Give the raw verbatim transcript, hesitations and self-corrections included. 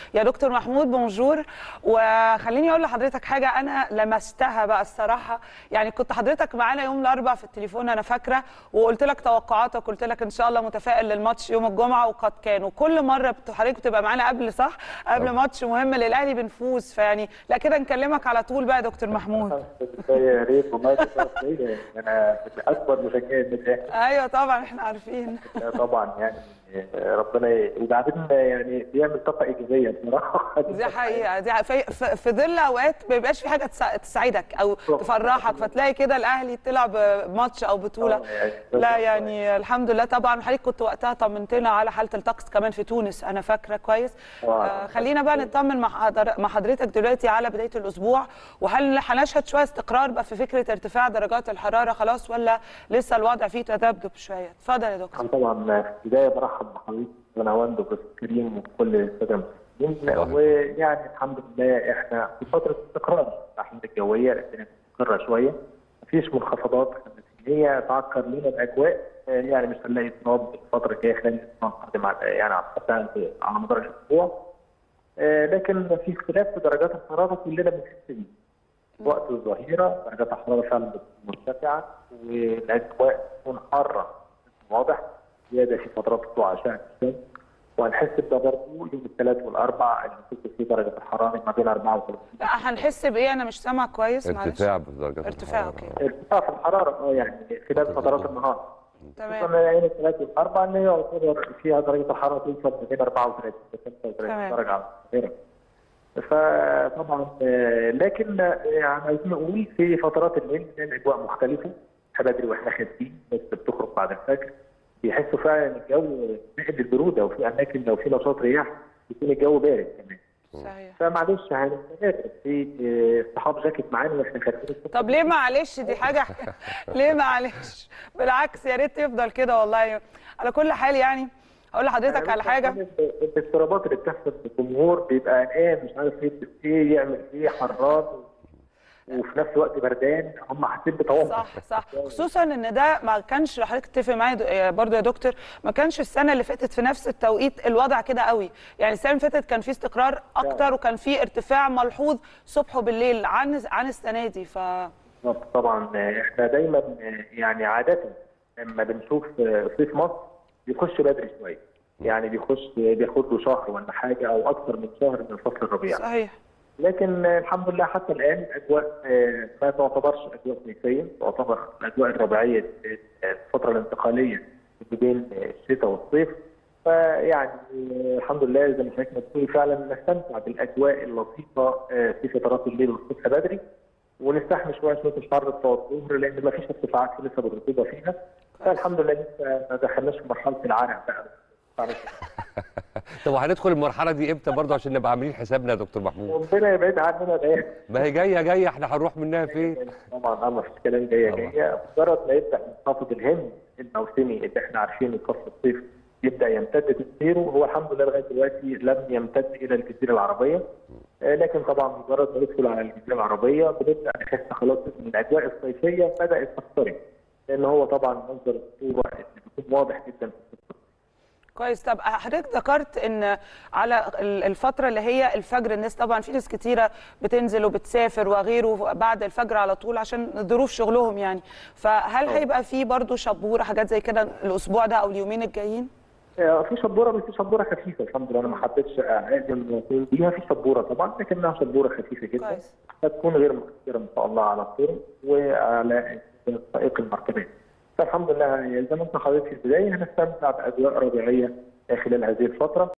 يا دكتور محمود بونجور. وخليني اقول لحضرتك حاجه انا لمستها بقى الصراحه، يعني كنت حضرتك معانا يوم الاربعاء في التليفون انا فاكره، وقلت لك توقعاتك، قلت لك ان شاء الله متفائل للماتش يوم الجمعه، وقد كان. وكل مره حضرتك بتبقى معانا قبل صح قبل ماتش مهم للاهلي بنفوز، فيعني لا كده نكلمك على طول بقى يا دكتور محمود. يا ريت والله انا اكبر مشجع للاهلي. ايوه طبعا احنا عارفين. طبعا يعني ربنا وبعدين يعني بيعمل طاقه ايجابيه بصراحه. دي حقيقه، دي في, في ظل اوقات ما بيبقاش في حاجه تسعدك او تفرحك، فتلاقي كده الاهلي طلع بماتش او بطوله. لا يعني الحمد لله. طبعا حضرتك كنت وقتها طمنتنا على حاله الطقس كمان في تونس انا فاكره كويس. آه خلينا بقى نطمن مع حضرتك دلوقتي على بدايه الاسبوع، وهل هنشهد شويه استقرار بقى في فكره ارتفاع درجات الحراره خلاص، ولا لسه الوضع فيه تذبذب شويه؟ اتفضل يا دكتور. طبعا في البدايه برحب بحضرتك ونوان دكتور كريم وكل الساده المسلمين، ويعني الحمد لله احنا في فتره استقرار الاحوال الجويه، الدنيا مستقره شويه، مفيش منخفضات هي تعكر لنا الاجواء، يعني مش هنلاقي اضطراب الفتره الجايه خلال الاسبوع القادم يعني على مدار الاسبوع، لكن في اختلاف في درجات الحراره كلنا بنحس بيه. وقت الظهيره درجات الحراره فعلا بتكون مرتفعه والاجواء تكون حاره واضح، زياده في فترات طلوع اشعه الشمس، وهنحس بده برضه يوم الثلاث والاربع اللي بتكون فيه درجه الحراره ما بين أربعة وثلاثين. لا هنحس بايه؟ انا مش سامع كويس. ارتفاع في درجات ارتفاع اوكي. ارتفاع في الحراره اه يعني خلال فترات النهار. تمام. خصوصا يوم الثلاث والاربع اللي يعتبر فيها درجه الحراره توصل ما بين أربعة وثلاثين وخمسة وثلاثين درجه على القاهره. فطبعا لكن يعني عايزين نقول في فترات الليل الاجواء مختلفه، بدري واحنا خارجين الناس بتخرج بعد الفجر بيحسوا فعلا ان الجو نقل البروده، وفي اماكن لو في نشاط رياح يكون الجو بارد كمان. صحيح. فمعلش هنستمر في اصحاب جاكيت معانا واحنا خارجين. طب ليه معلش؟ دي حاجه ليه معلش؟ بالعكس يا ريت يفضل كده والله. على كل حال يعني اقول لحضرتك على حاجه، الاضطرابات اللي بتحصل في الجمهور بيبقى قلقان مش عارف ايه يعمل ايه، حران وفي نفس الوقت بردان، هم حاسين بتوتر. صح صح، خصوصا ان ده ما كانش، حضرتك تتفق معايا برضه يا دكتور، ما كانش السنه اللي فاتت في نفس التوقيت الوضع كده قوي، يعني السنه اللي فاتت كان في استقرار اكتر وكان في ارتفاع ملحوظ صبح وبالليل عن عن السنه دي. ف طبعا احنا دايما يعني عاده لما بنشوف صيف مصر بيخش بدري شويه، يعني بيخش بياخد له شهر ولا حاجه او اكثر من شهر من فصل الربيع. صحيح. لكن الحمد لله حتى الان الاجواء ما تعتبرش اجواء صيفيه، تعتبر الاجواء الربيعيه الفتره الانتقاليه بين الشتاء والصيف. فيعني الحمد لله زي ما حضرتك بتقولي فعلا نستمتع بالاجواء اللطيفه في فترات الليل والصبح بدري، ونستحمل شويه شويه الحر بتوع الظهر لان ما فيش ارتفاعات في نسب الرطوبه فيها. فالحمد لله لسه ما دخلناش في مرحله العرق بقى. طب وهندخل المرحله دي امتى برضه عشان نبقى عاملين حسابنا يا دكتور محمود؟ ربنا يبعد عننا الايام. ما هي جايه جايه، احنا هنروح منها فين؟ طبعا ما فيش كلام جايه جايه، مجرد ما يبدا منخفض الهم الموسمي اللي احنا عارفينه فصل الصيف يبدا يمتد تاثيره، هو الحمد لله لغايه دلوقتي لم يمتد الى الجزيره العربيه، لكن طبعا مجرد ما ندخل على الجزيره العربيه بنبدا نحس خلاص ان الاجواء الصيفيه بدات تقترب، لان هو طبعا منظر الرطوبه اللي بيكون واضح جدا في الصيف. كويس. طب حضرتك ذكرت ان على الفتره اللي هي الفجر الناس طبعا في ناس كتيره بتنزل وبتسافر وغيره بعد الفجر على طول عشان ظروف شغلهم يعني، فهل أوه. هيبقى في برضه شبوره حاجات زي كده الاسبوع ده او اليومين الجايين؟ في شبوره بس شبوره خفيفه الحمد لله، انا ما حبيتش اعزم بيها، في شبوره طبعا لكنها شبوره خفيفه جدا. كويس. هتكون غير مؤثره ان شاء الله على الطرق وعلى سائق المركبات. فالحمد لله زي ما انت حضرتك في البدايه هنستمتع باجواء ربيعيه خلال هذه الفتره.